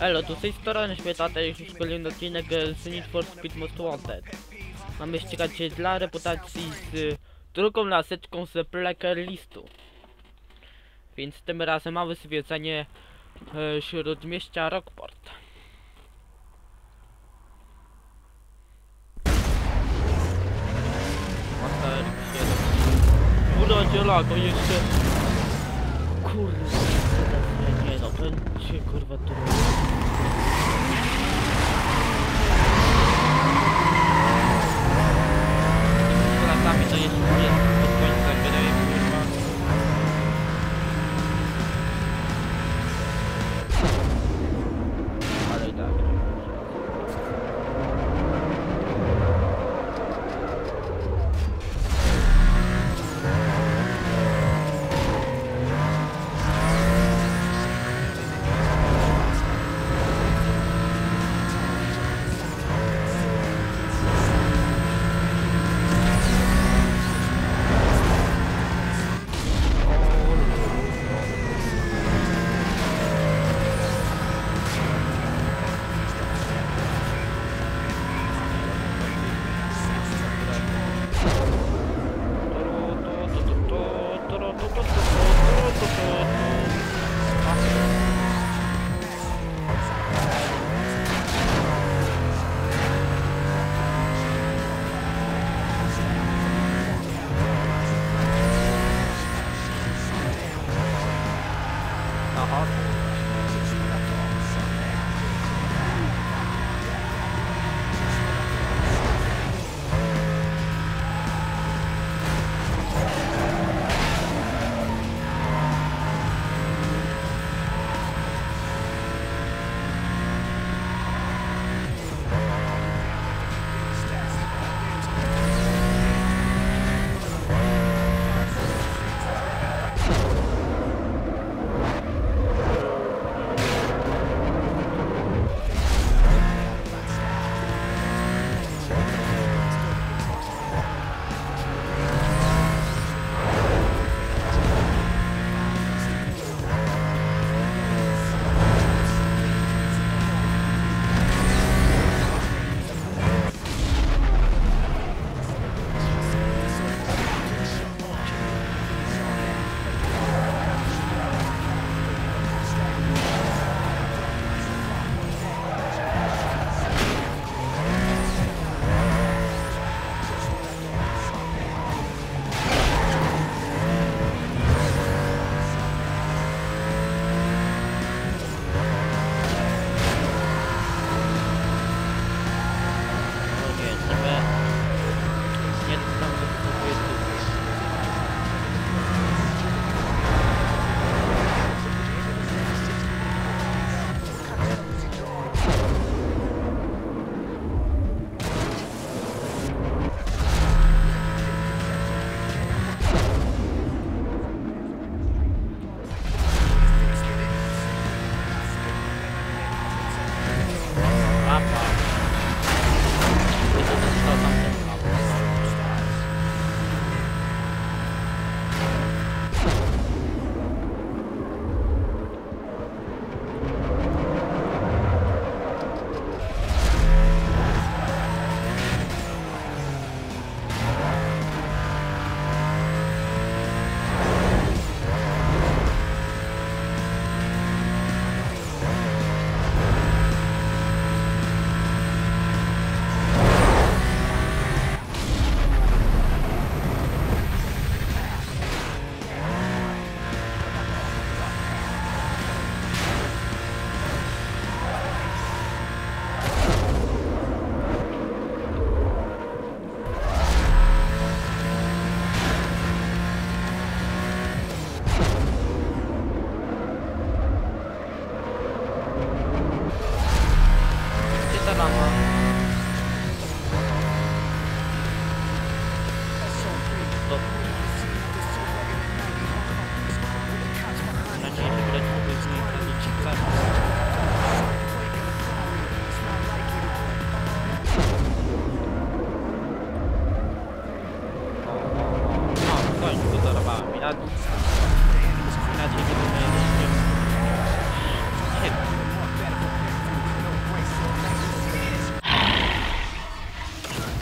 Elo, tu z tej strony Śmietata, już kolejny odcinek z Need for Speed Most Wanted. Mamy ścigać się dla reputacji z drugą laseczką z Plecker listu. Więc tym razem mamy zwiedzanie śródmieścia Rockport. Urodziela, to jeszcze... Kurwa, nie no, to się kurwa tu... Latami to jest od końca gry, kurwa. Ale i tak.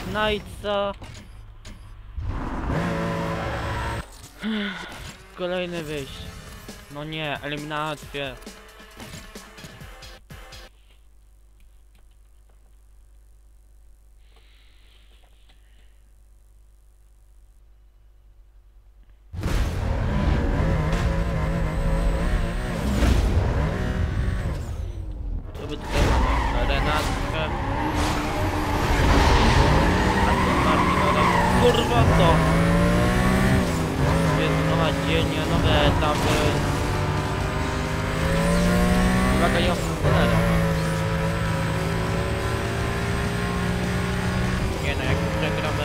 No i co? Kolejne wyjście. No nie, eliminację. Co by tutaj mamy? Renatkę. Aston Martin, ale kurwa to! Jest nowa dzielnia, nowe etapy. Uwaga, ja cholera. Nie no, jak przegramy...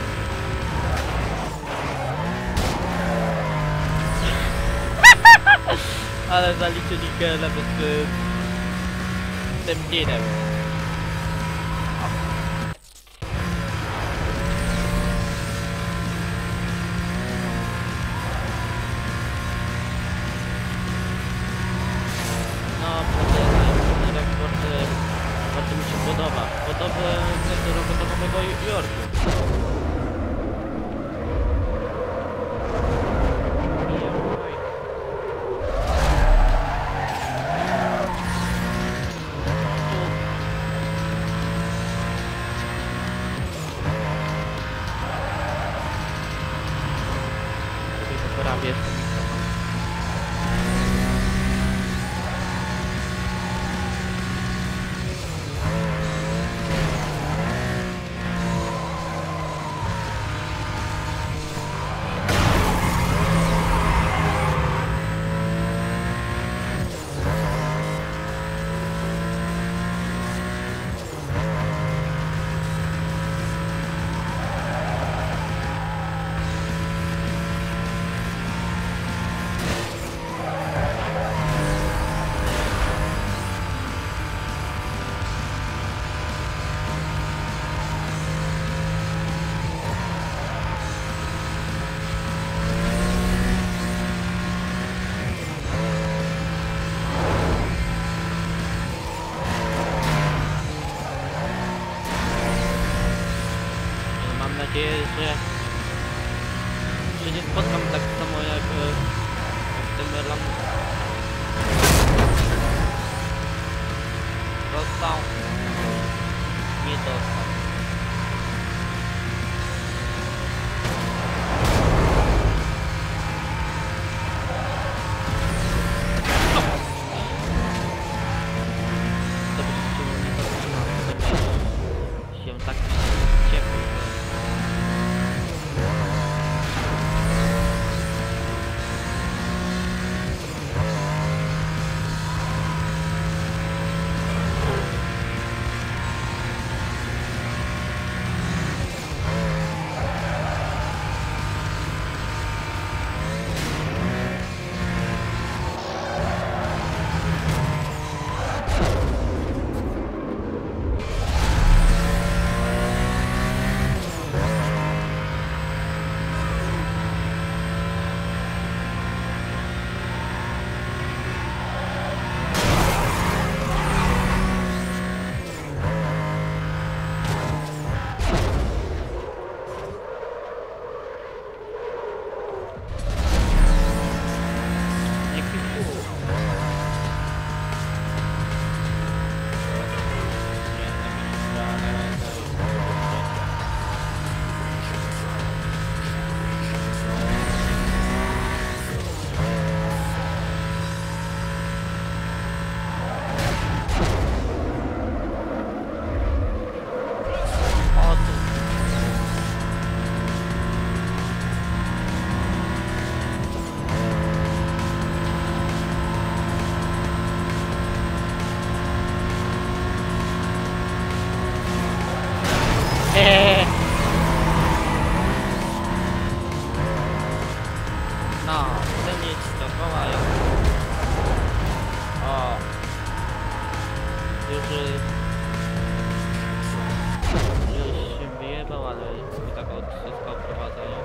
Ale zaliczyli go nawet z tym tirem. No, ten rekord bardzo mi się podoba. Podobny do roku do Nowego Jorku. Prawie jestem mikrofon. Mam nadzieję, że nie spotkam tak samo jak w tym lamusem. Dostał. Nie dostał. Się tak ciepło. No, to nic, to wołają. O. Już się wyjebał, ale i tak od wszystko wprowadzają.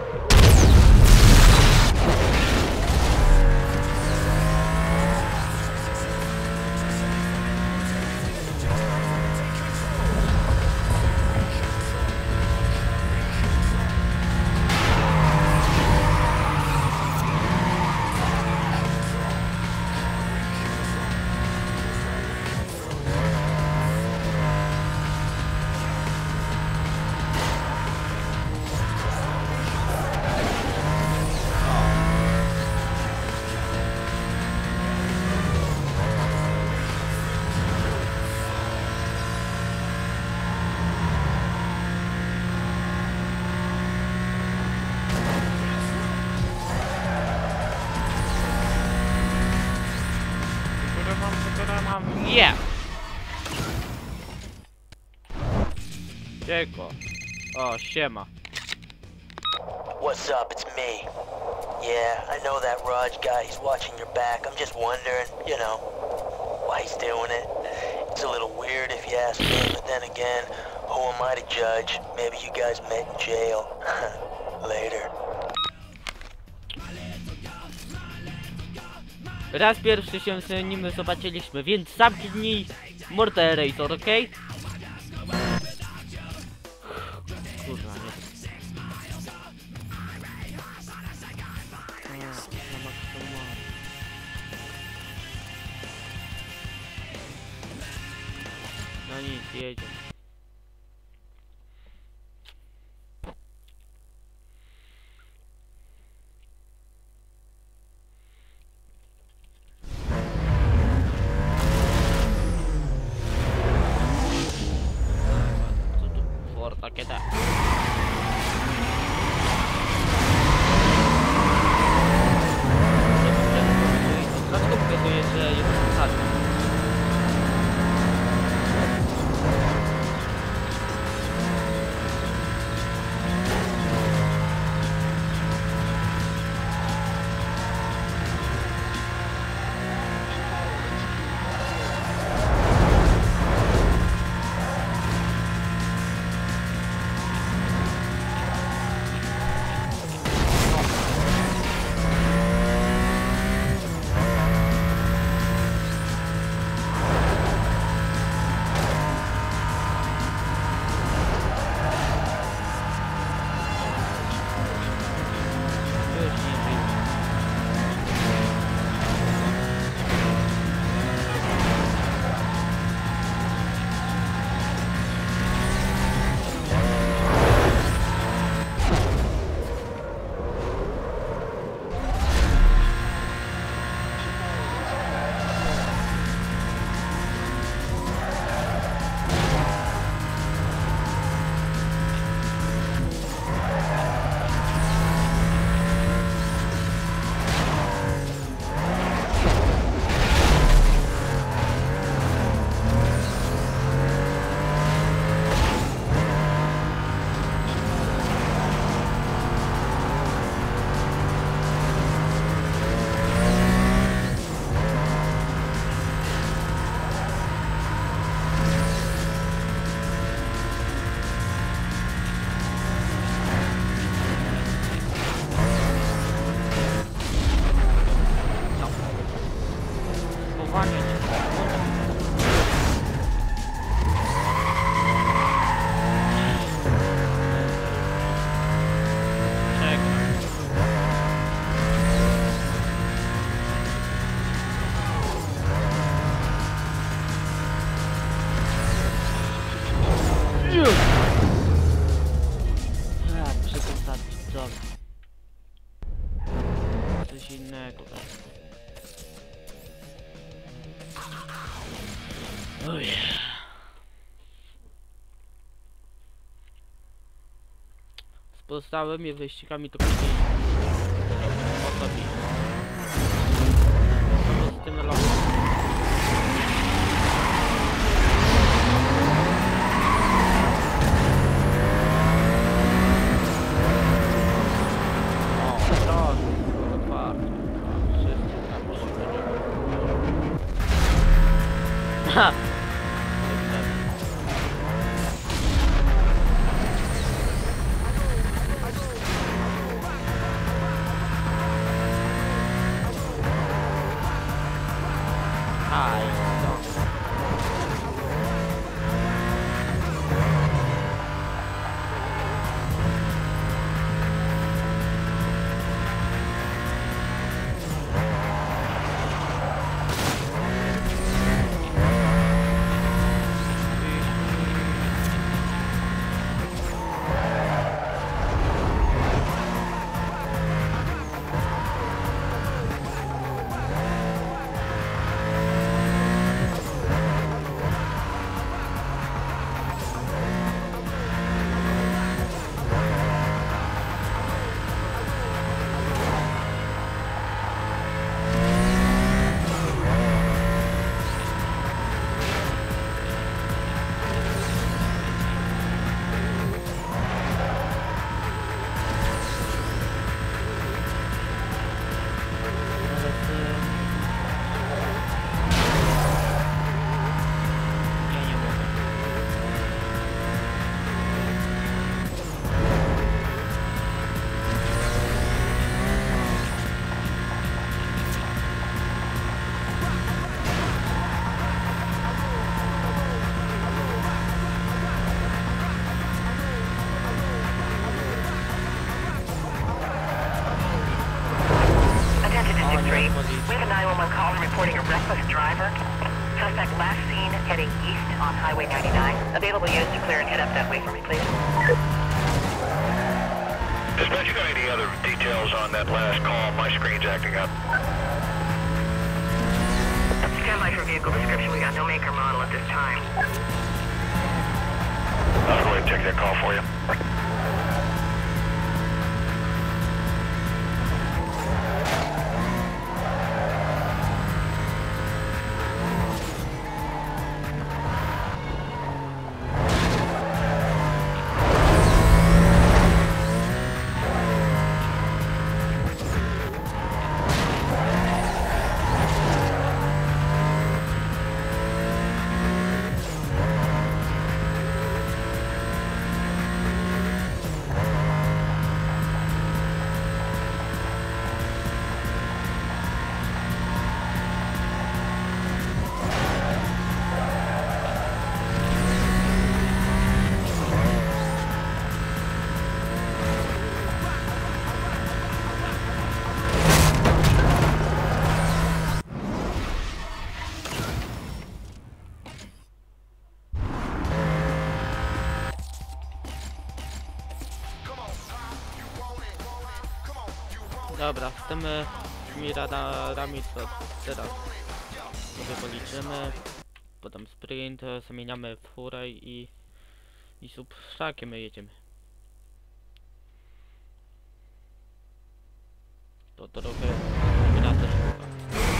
Yeah! Cieko. O, siema. What's up? It's me. Yeah, I know that Raj guy. He's watching your back. I'm just wondering, you know, why he's doing it. It's a little weird if you ask me, but then again, who am I to judge? Maybe you guys met in jail. Later. Raz pierwszy się z nim zobaczyliśmy, więc zamknij mordę, Razor, okej? Kurwa, nie. No nic, jedzie. Co tu? For takie te. Dlaczego pokazuje, że jest ostatni? Przedostatni, dobra. Coś innego. Oj. Z pozostałymi wyścigami to później osobiście. Z tym losem. Ha! heading east on Highway 99. Available units to clear and head up that way for me, please. Dispatch, you got any other details on that last call? My screen's acting up. Stand by for vehicle description. We got no make or model at this time. I'll go ahead and take that call for you. Dobra, z tymi radarami to teraz sobie policzymy. Potem sprint, zamieniamy w furę i subszlakiem my jedziemy. To trochę gra też chyba.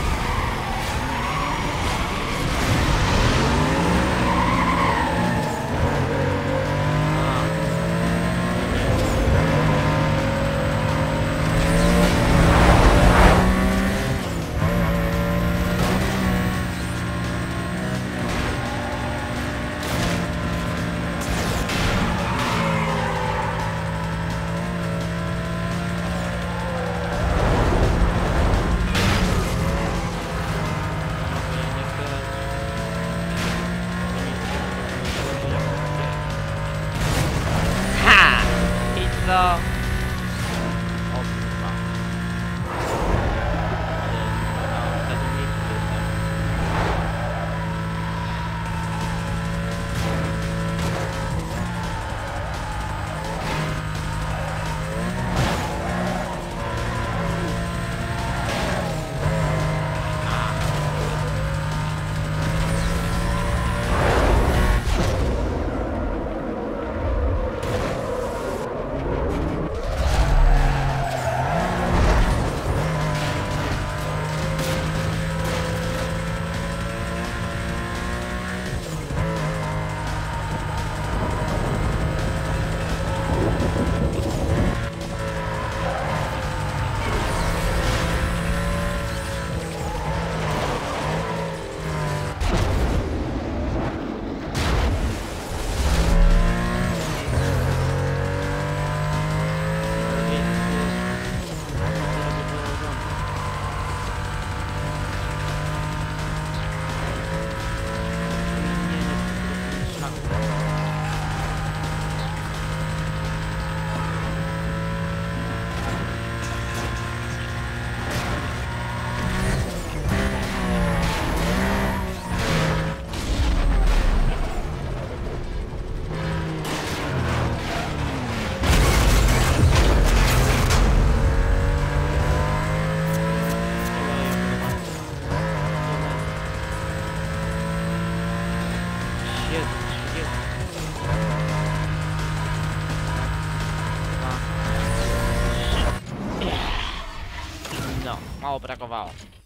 No, mało brakowało.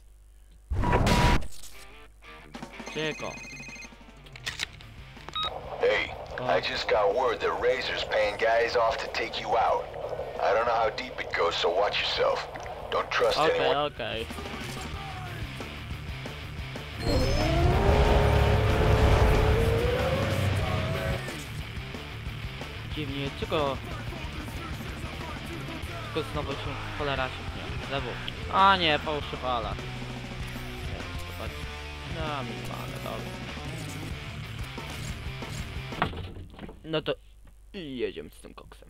Cieko. Hey, I just got word that Razor's paying guys off to take you out. I don't know how deep it goes, so watch yourself. Don't trust anyone. Okej. Dziwnie, tylko znowu się cholera się nie. Lewu. A nie, fałszywala. No, minimalne, dobra. No to jedziemy z tym koksem.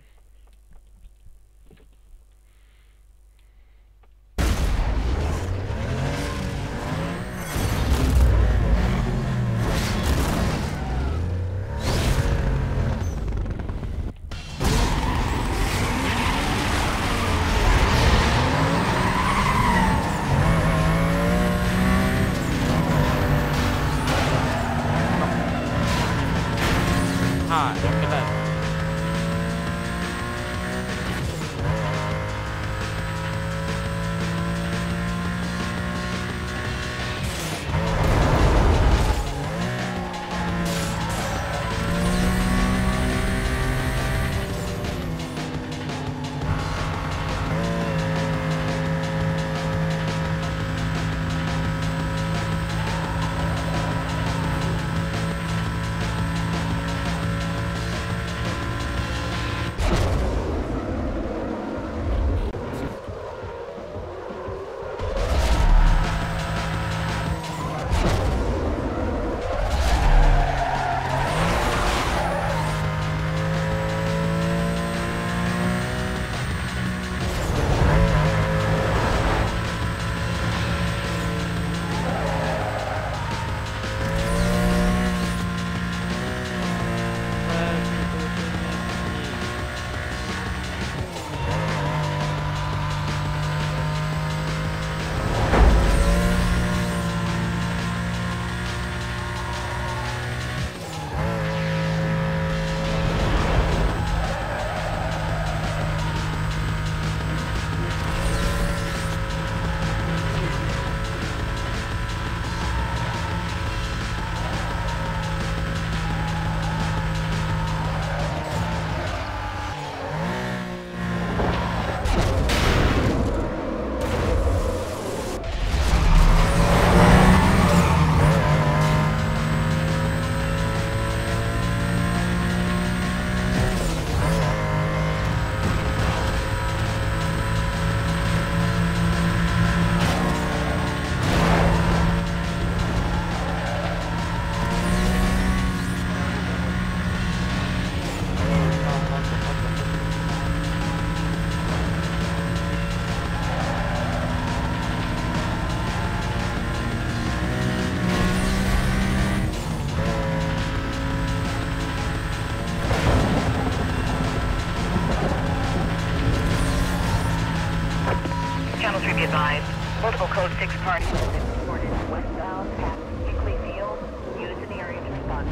be advised. Multiple code 6 parties have been reported westbound past Hickley Field. Units in the area to respond.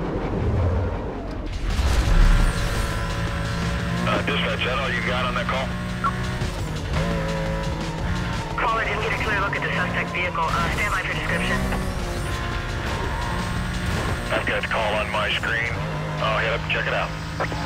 Dispatch, that all you got on that call? Caller didn't get a clear look at the suspect vehicle. Stand by for description. I've got the call on my screen. I'll head up and check it out.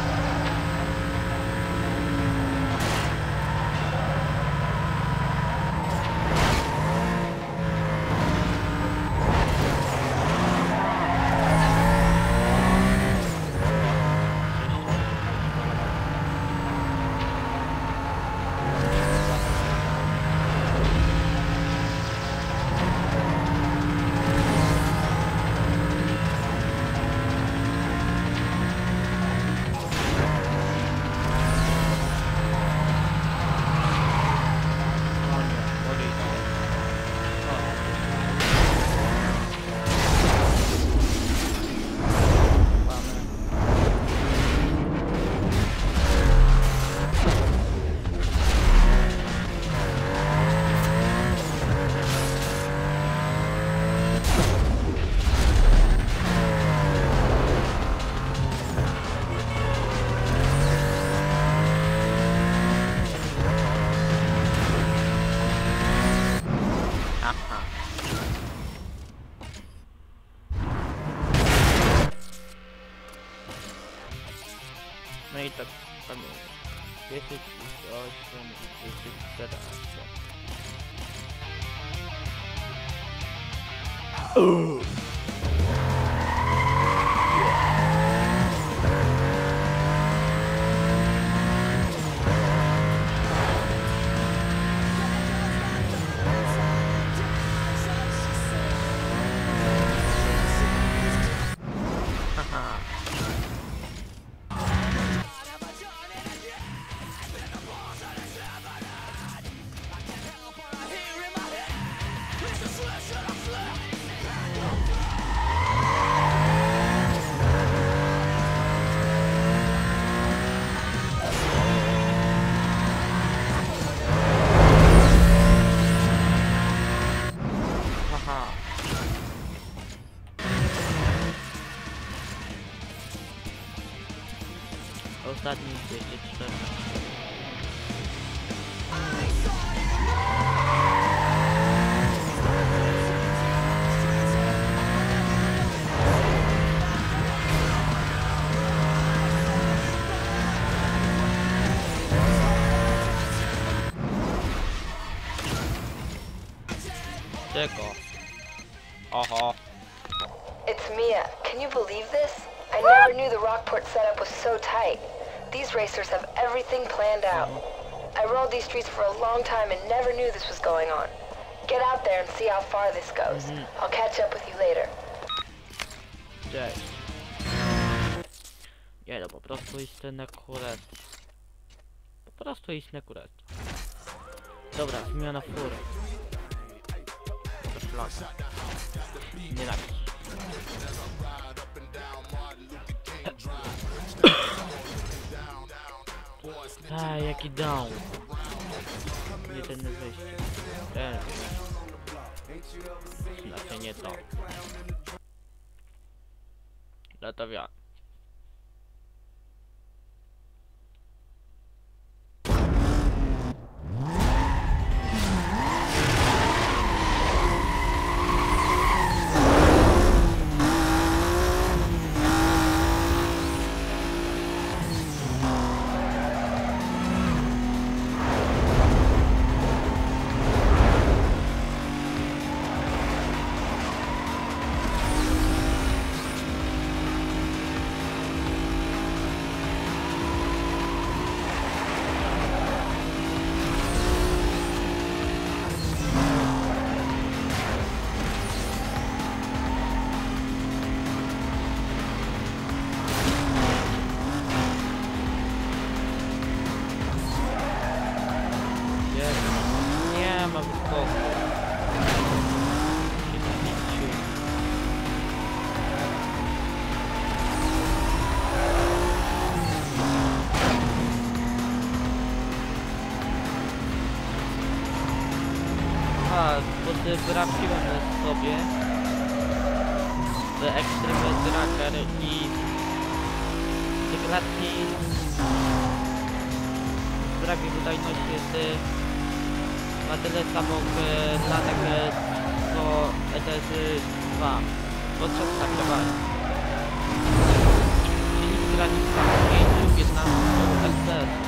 No i tak pamiętam. 10, 8 i 10, 14. Ostatni 204. Czego? Oho. It's Mia. Can you believe this? I never knew the Rockport setup was so tight. These racers have everything planned out. I rode these streets for a long time and never knew this was going on. Get out there and see how far this goes. I'll catch up with you later. Cześć. Nie no, po prostu istne na kurestwo. Po prostu istne kurestwo. Dobra, zmiana fury. To szlaka. Nienawiść. A, jaki down. Nie ten wyjście. Ten. Znaczy nie to. Latawia. Nie ma wyskoku. sprawdziłem sobie w Extreme Tracker i tych klatki w sprawie wydajności jest ma tyle samo klatek co ETS-2 podczas nagrywania. Silnik granica 5-15 FPS.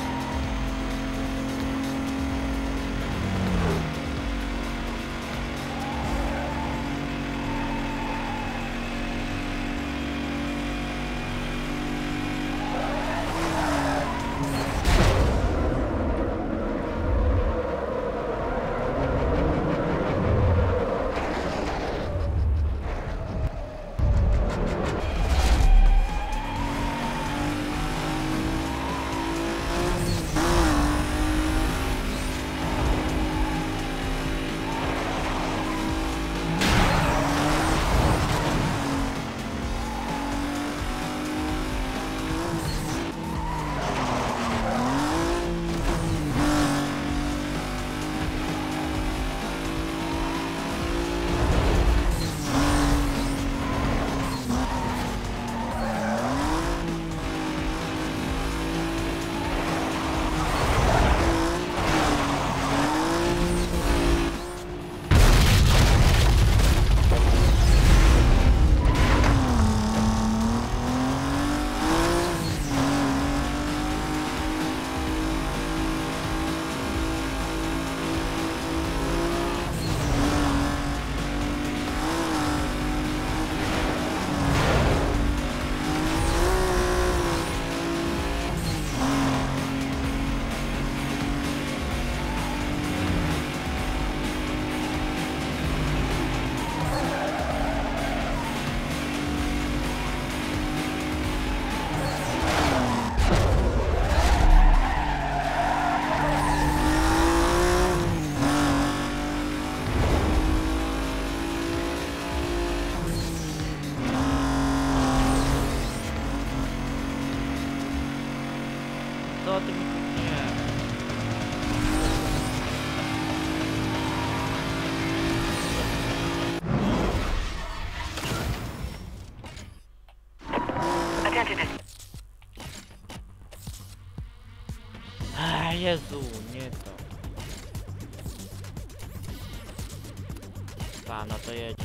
Co ty mi nie. Jezu, nie to. Pa, no to jedź.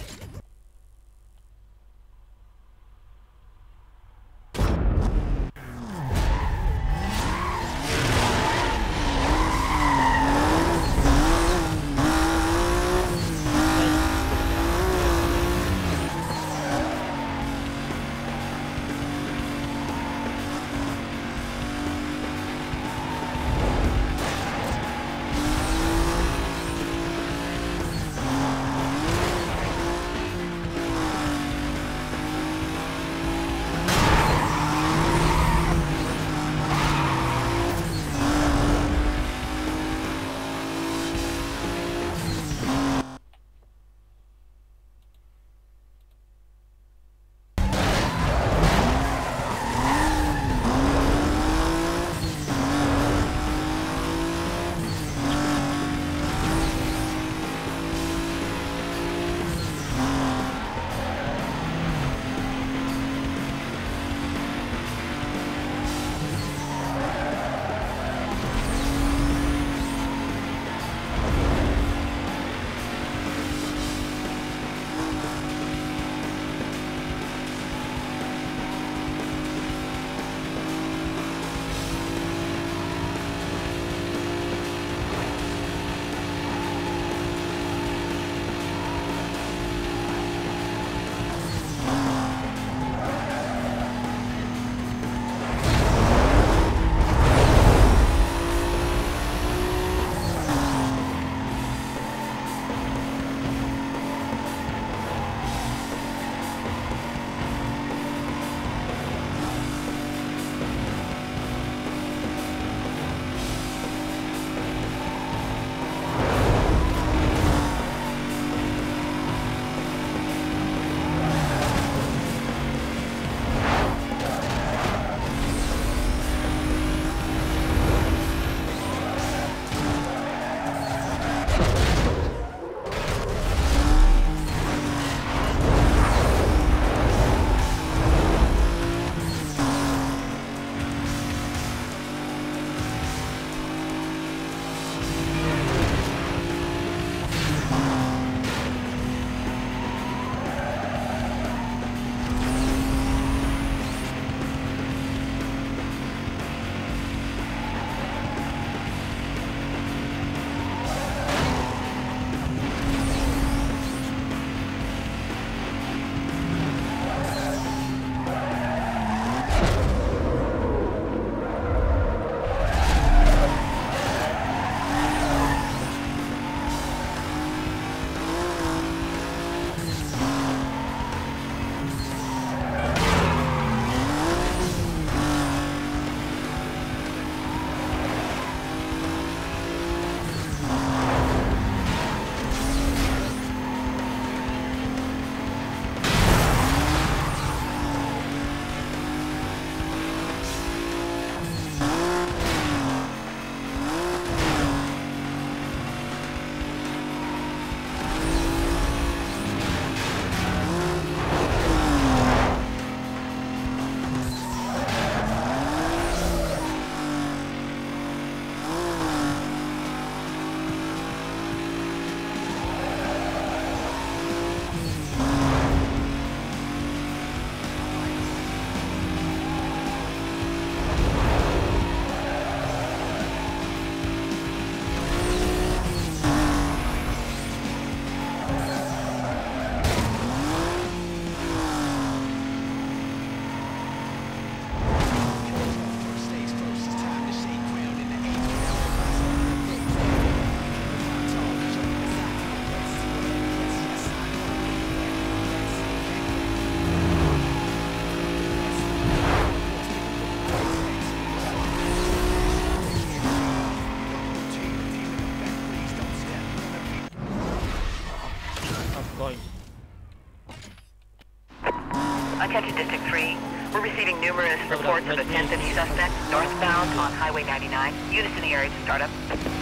Attention District 3. We're receiving numerous reports of a 1050 suspect northbound on Highway 99. Units in the area to start up.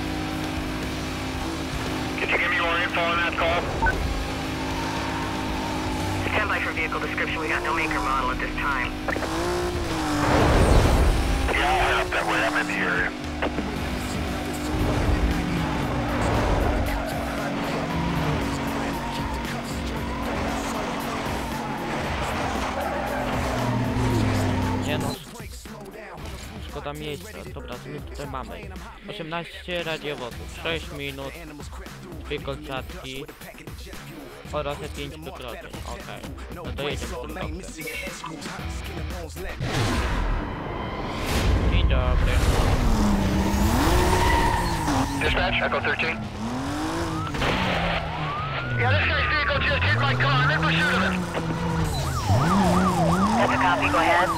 Could you give me more info on that call? Stand by for vehicle description. We got no make or model at this time. Yeah, I'll head up that way. I'm in the area. Nie no. Szkoda miejsca. Dobra, co my tutaj mamy? 18 radiowozów, 6 minut, 2 kolczatki oraz 5 wykroczeń. Okej. No to jedziemy w tym dobrze. Dzień dobry. Dispatch, Echo 13. Yeah, this guy's vehicle just hit my car. I'm in pursuit of him. That's a copy. Go ahead.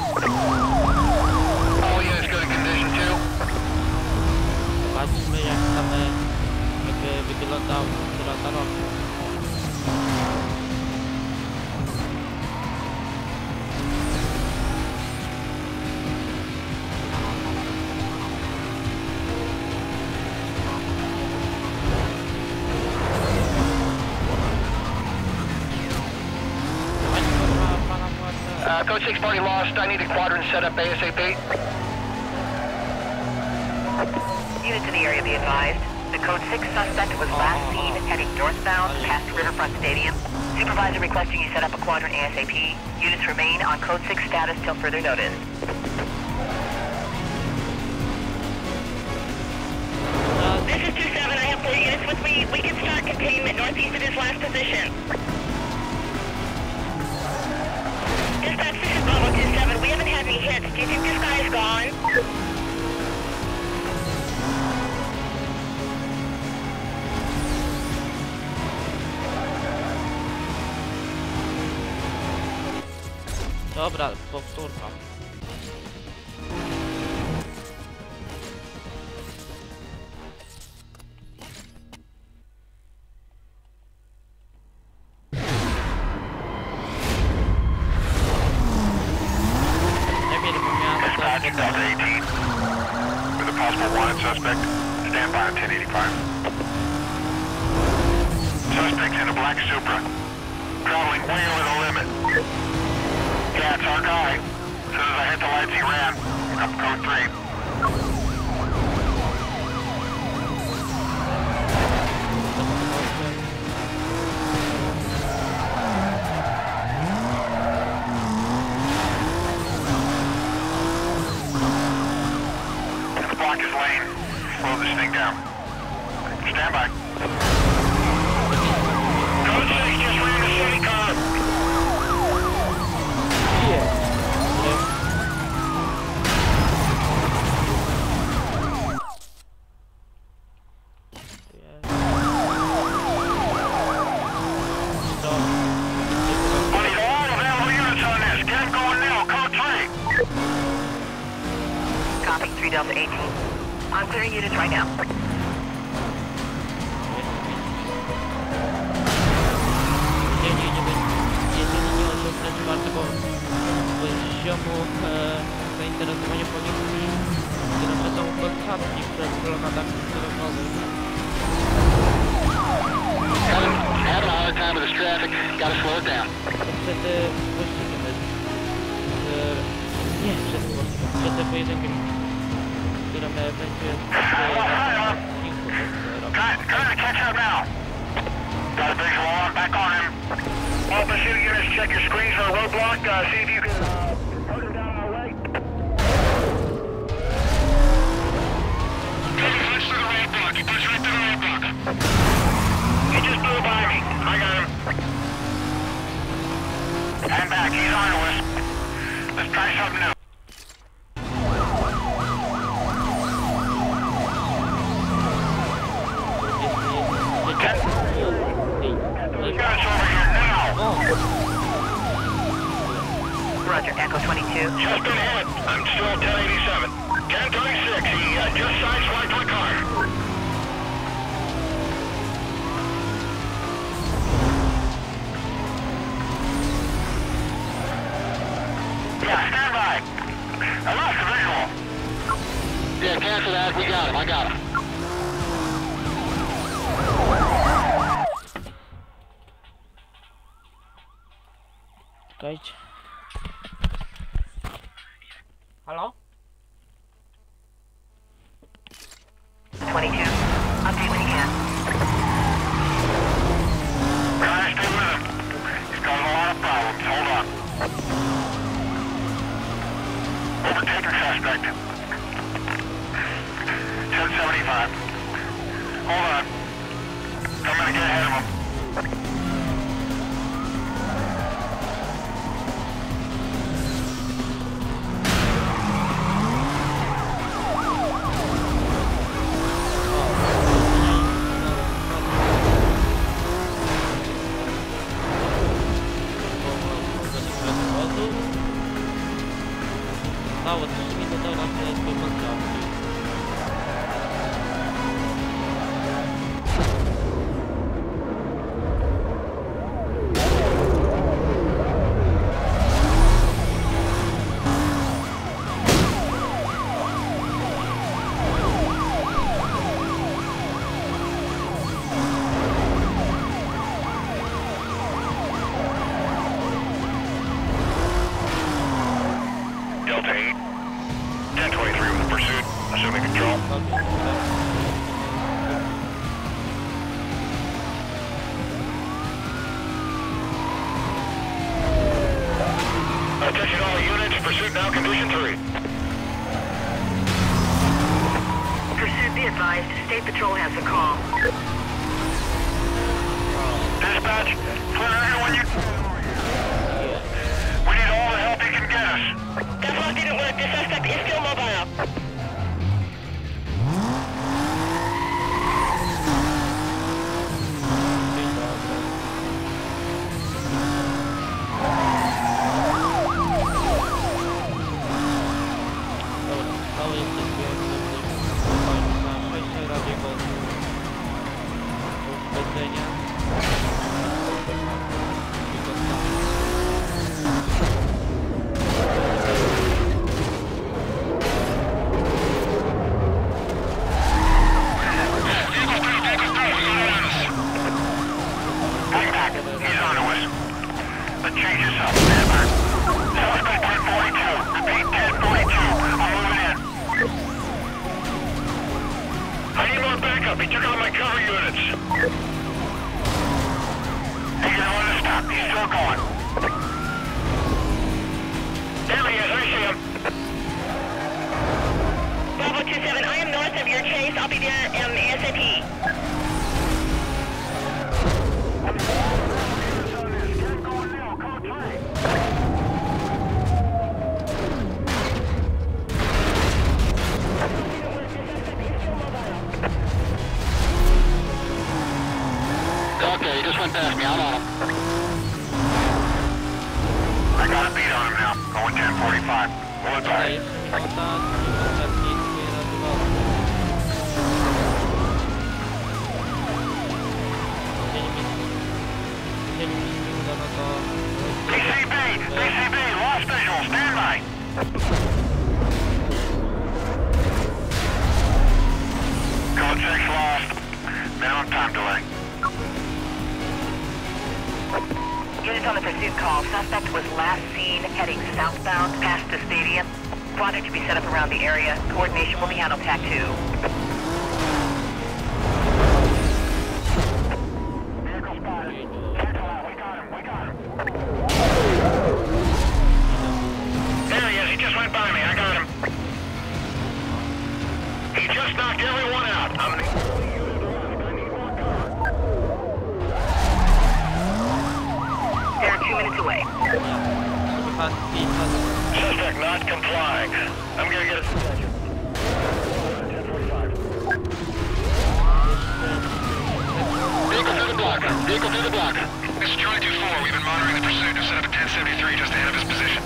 All units good in condition too. Zobaczmy jak wyglądał ta roka. Code 6 party lost. I need a quadrant set up ASAP. Units in the area be advised. The Code 6 suspect was last seen heading northbound past Riverfront Stadium. Supervisor requesting you set up a quadrant ASAP. Units remain on Code 6 status till further notice. This is 2-7. I have 4 units with me. We can start containment northeast of his last position. Dispatch, this is Bravo 2-7. We haven't had any hits. Do you think this guy is gone? Dobra, powtórka. Dispatch, Delta 18. With a possible wanted suspect. Stand by on 1085. Suspect's in a black Supra. Traveling way over the limit. Yeah, it's our guy. As soon as I hit the lights, he ran. Up Code 3. Block his lane. Slow this thing down. Stand by. Code 6 just ran a city car. I need all available units on this. Get him going now. Code 3. Copy 3 Delta 18. I'm clearing units right now. Jeżeli nie osiągnę czwartego poziomu zainteresowania policji, które będą kolczatki przez blokadach drogowych. Having a hard time with this traffic. Gotta slow it down. Przed pościgiem jest... nie, przed pościgiem, przed pojedynkiem, którym będzie... Trying to catch up now. Got a visual on, back on him. All pursuit units, check your screens for a roadblock. See if you can put him down our way. He pushed through the roadblock. He pushed right through the roadblock. He just blew by me. I got him. Hand back. He's on to us. Let's try something new. Guys over here now. Roger, Echo 22. Just been hit. I'm still at 1087. 1026. He just sideswiped my car. I got him. Czekajcie. Halo? 22. Update when you can. Guys, stay with him. He's causing a lot of problems. Hold on. Overtaker suspect. 1075. Hold on. I'm gonna get ahead of him. Stało 3 minuty na tyle wyglądało. Delta 8. 1023 with pursuit. Assuming control. Attention all units. Pursuit now condition 3. Pursuit, be advised. State Patrol has a call. Dispatch, clear everyone you... We need all the help you can get us. That block didn't work. The suspect is still mobile. Cały jest na 6 rabiego uszkodzenia. Bring back. He's on to us. Let's change this up. Stand by. Suspect 1042. Repeat 1042. I'm moving in. I need more backup. He took out my cover units. He's gonna want to stop. He's still going. There he is. I see him. Bravo 27, I am north of your chase. I'll be there ASAP. Okay, he just went past me. I'm on him. I got a beat on him now. Going 1045. Well, it's Tutaj alright. jeszcze minuta i ostatni radował. Jeżeli mi się uda, no to... BCB! BCB! Lost visual! Stand by! Code 6 lost. Minimum time delay. Units on the pursuit call. Suspect was last seen heading southbound past the stadium. Squadron to be set up around the area. Coordination will be handled TAC 2. Vehicle spotted. Cancel out. We got him. We got him. There he is. He just went by me. I got him. He just knocked everyone out. I'm the only unit left. I need more cover. They're 2 minutes away. Suspect not complying. I'm gonna get his attention. 1045. Vehicle through the block. Vehicle through the block. This is Charlie 24. We've been monitoring the pursuit. Just set up at 1073 just ahead of his position.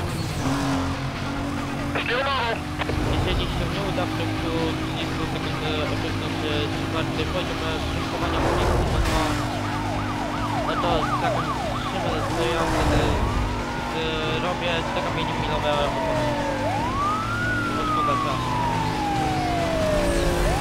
Still mobile. Jeżeli się nie uda w ciągu 30 sekund osiągnąć 4 poziom szybkowania policji, no to taką szybę stoją, robię 4 kamienie milowe, bo szkoda czasu.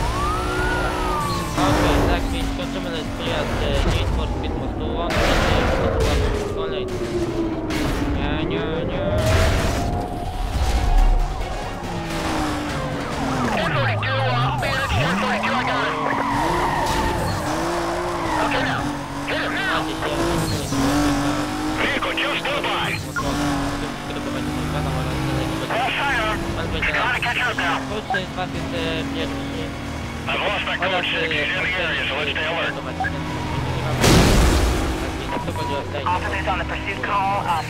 that truck now. Code 6 was jest pierwszy. I've lost that code 6. He's in the area, so let's stay alert. Officers on the pursuit call.